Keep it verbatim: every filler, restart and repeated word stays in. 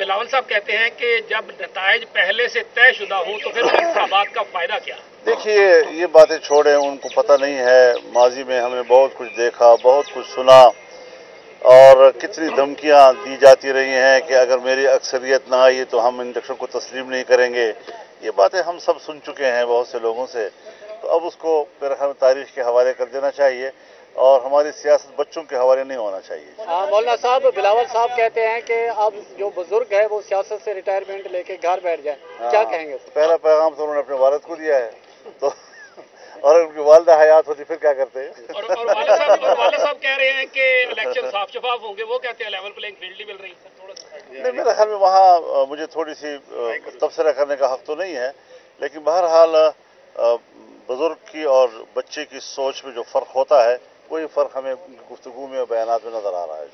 बिलावल साहब कहते हैं कि जब नताइज पहले से तयशुदा हो तो फिर इंतखाबात का फायदा क्या? देखिए, ये बातें छोड़ें, उनको पता नहीं है। माजी में हमने बहुत कुछ देखा, बहुत कुछ सुना और कितनी धमकियां दी जाती रही हैं कि अगर मेरी अक्सरियत ना आई तो हम इंडक्शन को तस्लीम नहीं करेंगे। ये बातें हम सब सुन चुके हैं बहुत से लोगों से। तो अब उसको मेरे ख्याल में तारीख के हवाले कर देना चाहिए और हमारी सियासत बच्चों के हवाले नहीं होना चाहिए। हाँ, मौलाना साहब, बिलावल साहब कहते हैं कि अब जो बुजुर्ग है वो सियासत से रिटायरमेंट लेके घर बैठ जाए, क्या कहेंगे? पहला पैगाम तो उन्होंने अपने वालिद को दिया है, तो और उनकी वालिदा हयात होती फिर क्या करते हैं। और और वालिद साहब और वालिद साहब कह रहे हैं कि इलेक्शन साफ शफाफ होंगे, वो कहते हैं लेवल प्लेइंग फील्ड ही मिल रही है। थोड़ा सा नहीं, मेरे ख्याल में वहाँ मुझे थोड़ी सी तबसरा करने का हक तो नहीं है, लेकिन बहरहाल बुजुर्ग की और बच्चे की सोच में जो फ़र्क होता है वही फ़र्क हमें गुफ्तगू में और बयानात में नज़र आ रहा है।